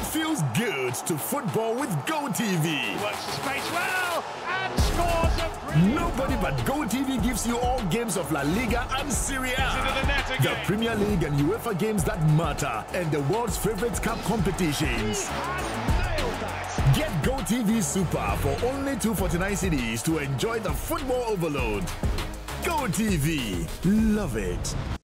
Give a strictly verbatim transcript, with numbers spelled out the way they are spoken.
feels good to football with GOtv. Works the space well and scores a brilliant Nobody but GOtv gives you all games of La Liga and Serie A, into the net again. the Premier League and UEFA games that matter, and the world's favorite cup competitions. Get GOtv Super for only two forty-nine cedis to enjoy the football overload. GOtv, love it.